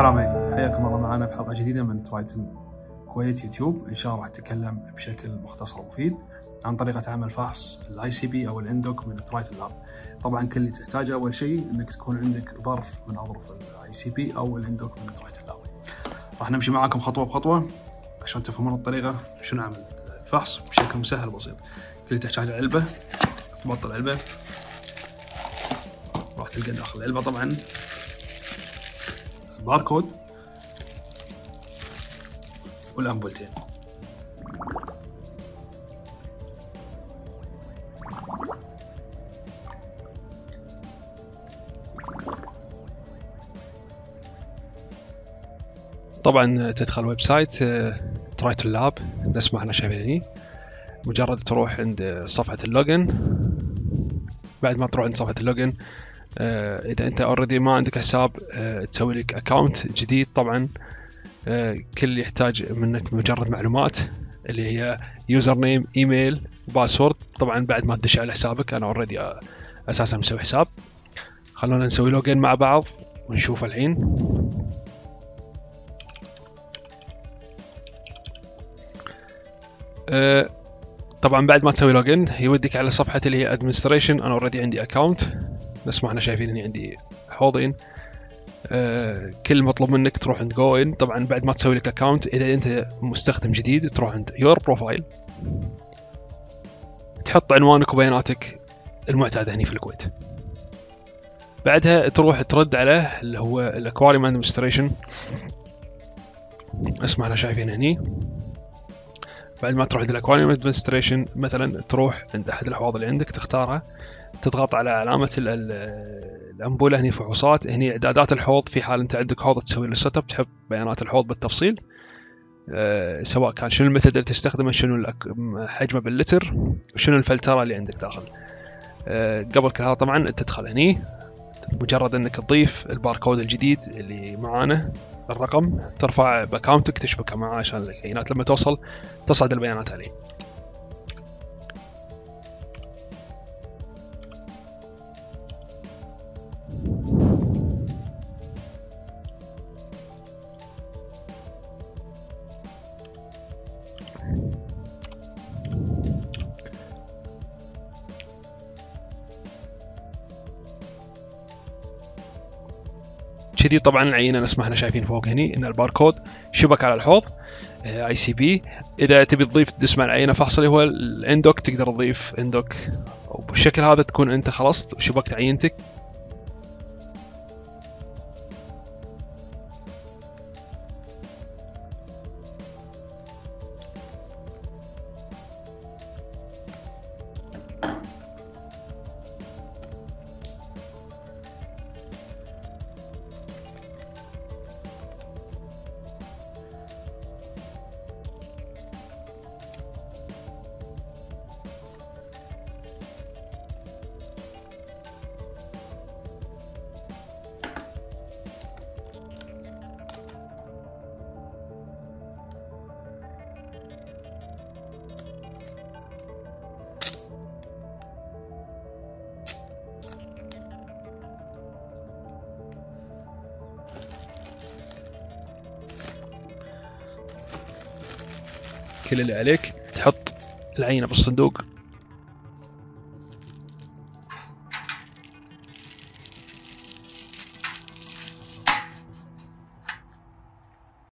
حرامي، حياكم الله معنا بحلقة جديدة من ترايتون كويت يوتيوب. إن شاء الله راح نتكلم بشكل مختصر ومفيد عن طريقة عمل فحص ICP أو الاندوك من ترايتون لاب. طبعا كل اللي تحتاجه أول شيء إنك تكون عندك ظرف من أظرف ICP أو الاندوك من ترايتون لاب. راح نمشي معاكم خطوة بخطوة عشان تفهمون الطريقة شو نعمل الفحص بشكل مسهل وبسيط. كل اللي تحتاجه علبة، تبطل العلبة، راح تلقى داخل العلبة طبعا الباركود والأنبولتين. طبعا تدخل ويب سايت ترايتون لاب نفس ما احنا شايفين هني. مجرد تروح عند صفحة اللوجن. بعد ما تروح عند صفحة اللوجن، اذا انت اوريدي ما عندك حساب، تسوي لك اكاونت جديد. طبعا كل اللي يحتاج منك مجرد معلومات اللي هي يوزر نيم، ايميل، باسورد. طبعا بعد ما تدش على حسابك، انا اوريدي اساسا مسوي حساب. خلونا نسوي لوجن مع بعض ونشوف الحين. طبعا بعد ما تسوي لوجن يوديك على صفحة اللي هي ادمنستريشن. انا اوريدي عندي اكاونت نفس ما احنا شايفين هنا، عندي حوضين. كل مطلوب منك تروح عند جوين. طبعا بعد ما تسوي لك اكاونت، اذا انت مستخدم جديد تروح عند يور بروفايل، تحط عنوانك وبياناتك المعتاده هنا في الكويت. بعدها تروح ترد على اللي هو الاكواريوم ادمنستريشن اسمه احنا شايفين هني. بعد ما تروح عند الاكواريوم ادمنستريشن، مثلا تروح عند احد الحواض اللي عندك تختارها، تضغط على علامه الانبوله هني، فحوصات هني، اعدادات الحوض. في حال انت عندك حوض تسوي له سيت اب، تحط بيانات الحوض بالتفصيل، سواء كان شنو الميثود اللي تستخدمه، شنو حجمه باللتر، وشنو الفلتره اللي عندك داخل. قبل كل هذا طبعا تدخل هني، مجرد انك تضيف الباركود الجديد اللي معانا، الرقم، ترفع باكاونتك تشبكه معاه عشان البيانات لما توصل تصعد البيانات عليه. كذي طبعا العينه نفس ما احنا شايفين فوق هني ان الباركود شبك على الحوض ICP. اذا تبي تضيف تدس مع العينه فحص اللي هو الاندوك، تقدر تضيف اندوك، وبالشكل هذا تكون انت خلصت وشبكت عينتك. كل اللي عليك تحط العينة بالصندوق